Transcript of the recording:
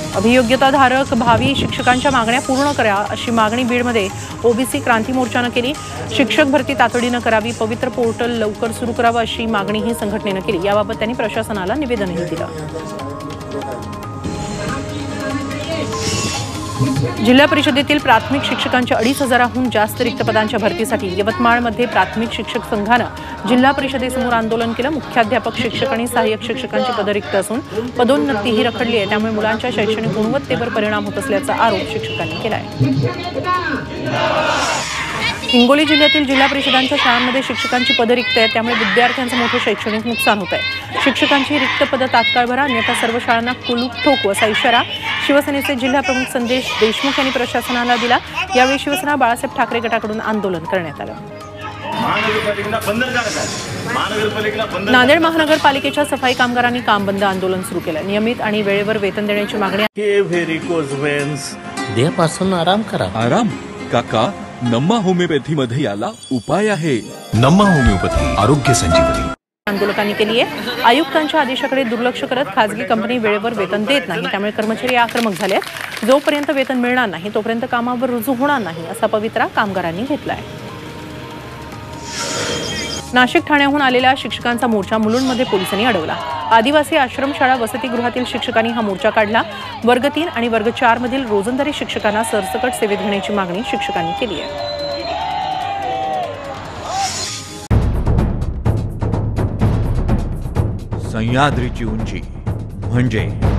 अभियोग्यताधारक भावी शिक्षकांच्या मागण्या पूर्ण करा अशी मागणी बीडमध्ये ओबीसी क्रांती मोर्चानं केली। शिक्षक भरती तातडीनं करावी, पवित्र पोर्टल लवकर सुरू करावं अशी मागणीही संघटनेनं केली। याबाबत त्यांनी प्रशासनाला निवेदनही दिलं। जिल्हा परिषदेतील प्राथमिक शिक्षकांच्या 2,500हून जास्त रिक्त पदांच्या भरतीसाठी यवतमाळमध्ये प्राथमिक शिक्षक संघानं जिल्हा परिषदेसमोर आंदोलन केलं। मुख्याध्यापक शिक्षक आणि सहाय्यक शिक्षकांची पदं रिक्त असून पदोन्नतीही रखडली आहे, त्यामुळे मुलांच्या शैक्षणिक गुणवत्तेवर परिणाम होत असल्याचा आरोप शिक्षकांनी केला आहे। हिंगोली जिल्ह्यातील जिल्हा परिषदांच्या शाळांमध्ये शिक्षकांची पदं रिक्त आहेत, त्यामुळे विद्यार्थ्यांचं मोठं शैक्षणिक नुकसान होत आहे। शिक्षकांची रिक्त पदं तात्काळ भरा, अन्यथा सर्व शाळांना कुलूप ठोकू असा इशारा शिवसेनेचे जिल्हाप्रमुख संदेश देशमुख यांनी प्रशासनाला दिला। यावेळी शिवसेना बाळासाहेब ठाकरे गटाकडून आंदोलन करण्यात आलं। नांदेड महानगरपालिकेच्या सफाई कामगारांनी काम बंद आंदोलन सुरू केलं। नियमित आणि वेळेवर वेतन देण्याची मागणी। देहापासून आराम करा। आराम काका, नम्मा होमिओपॅथी मध्ये याला उपाय आहे। नम्मा होमिओपॅथी आरोग्य संजीवनी। आंदोलकांनी केली आहे। आयुक्तांच्या आदेशाकडे दुर्लक्ष करत खासगी कंपनी वेळेवर वेतन देत नाही, त्यामुळे कर्मचारी आक्रमक झाले आहेत। जोपर्यंत वेतन मिळणार नाही तोपर्यंत कामावर रुजू होणार नाही असा पवित्रा कामगारांनी घेतलाय। नाशिक ठाण्याहून आलेल्या शिक्षकांचा मोर्चा मुलुंडमध्ये पोलिसांनी अडवला। आदिवासी आश्रमशाळा वसतिगृहातील शिक्षकांनी हा मोर्चा काढला। वर्ग 3 आणि वर्ग 4 मधील रोजंदारी शिक्षकांना सरसकट सेवेत घेण्याची मागणी शिक्षकांनी केली आहे। सह्याद्रीची उंची म्हणजे